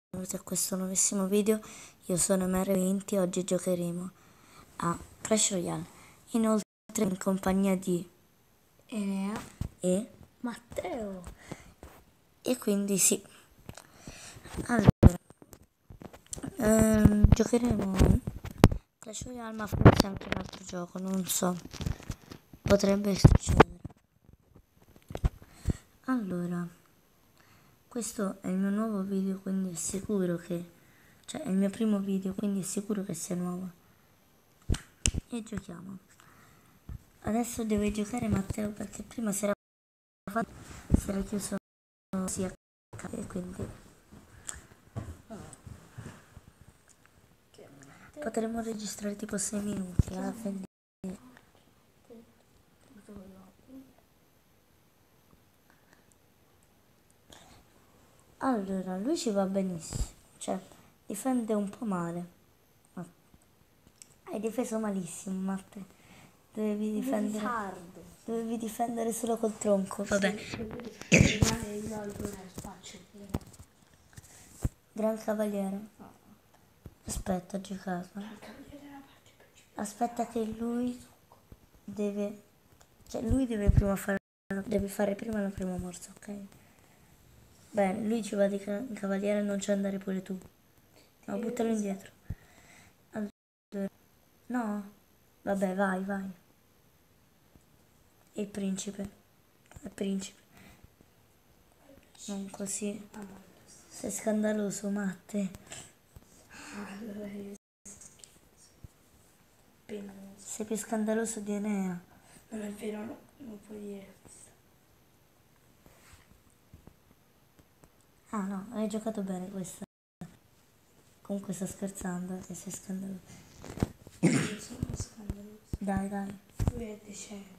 benvenuti a questo nuovissimo video. Io sono Mary20 e oggi giocheremo a Clash Royale. Inoltre in compagnia di Enea e Matteo. E quindi sì. Allora, giocheremo Clash Royale, ma forse anche un altro gioco, non so. Potrebbe succedere. Allora, questo è il mio nuovo video, quindi è sicuro che... Cioè, è il mio primo video, quindi è sicuro che sia nuovo. E giochiamo. Adesso deve giocare Matteo perché prima si era chiuso sia e quindi potremmo registrare tipo 6 minuti alla fine. Allora, lui ci va benissimo, cioè difende un po' male. Ma hai difeso malissimo, Matte. Dovevi difendere solo col tronco. Vabbè. Gran Cavaliere. Aspetta, ha giocato. Aspetta che lui deve... Cioè lui deve prima fare... Deve fare prima la prima morsa, ok? Bene, lui ci va di cavaliere, non c'è andare pure tu. No, buttalo indietro. Allora, no? Vabbè, vai. E il principe. Il principe. Non così. Sei scandaloso, Matte. Sei più scandaloso di Enea. Non è vero, no, non puoi dire questo. Ah no, hai giocato bene questa. Comunque sto scherzando, che sei scandaloso. Io sono scandaloso. Dai. Lui è decente.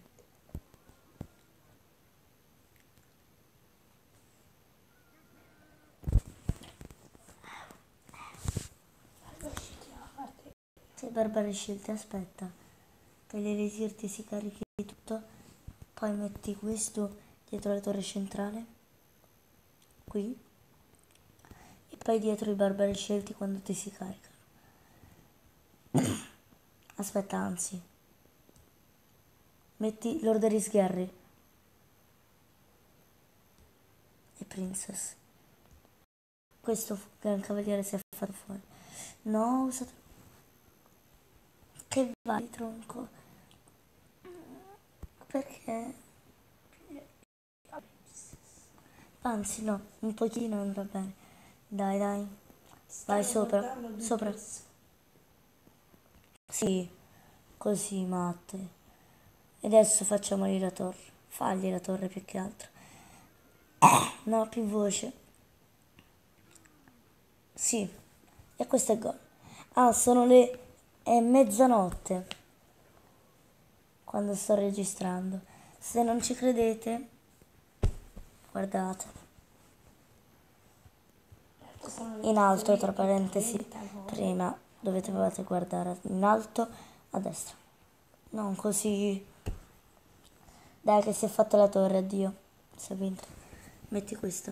Sei barbare scelte, aspetta. Che l'elisir ti si carichi di tutto. Poi metti questo dietro la torre centrale. Qui. E poi dietro i barbari scelti quando ti si caricano. Aspetta, anzi. Metti Lordaris Gary. E Princess. Questo gran cavaliere si è fatto fuori. No, ho usato... Che vai, tronco? Perché? Anzi, no, un pochino andrà bene. Dai. Vai sopra. Sì, così, Matte. E adesso facciamogli la torre. Fagli la torre più che altro. No, più voce. Sì, e questo è gol. Ah, sono le... è mezzanotte quando sto registrando. Se non ci credete, guardate. In alto, tra parentesi, prima dovete guardare in alto a destra. Non così. Dai che si è fatta la torre, addio. Si è vinto. Metti questo.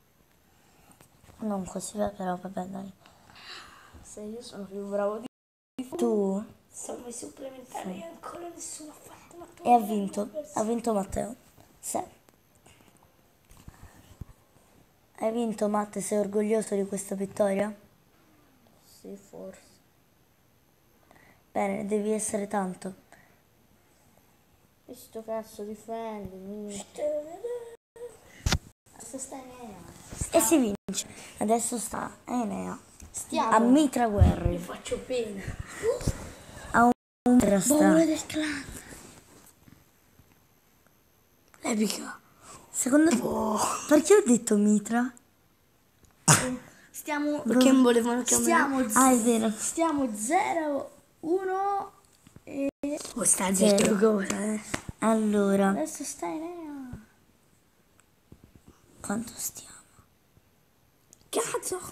Non così, però vabbè, dai. Se io sono più bravo di Tu? Siamo i supplementari e ancora nessuno ha fatto la torre. E ha vinto Matteo. Sì. Hai vinto, Matte, sei orgoglioso di questa vittoria? Sì, forse. Bene, devi essere tanto. E sto cazzo difendi. Adesso sta Enea. E si vince. Adesso sta Enea. Stiamo. A Mitra Guerri. Mi faccio pena. A un sta. Paura del clan. Epica. Secondo te... Perché ho detto Mitra? Stiamo... Perché non volevano chiamare... Ah, è vero. Stiamo 0-1 e... Oh, sta zero cosa, Allora, Adesso sta Enea. quanto stiamo? Cazzo!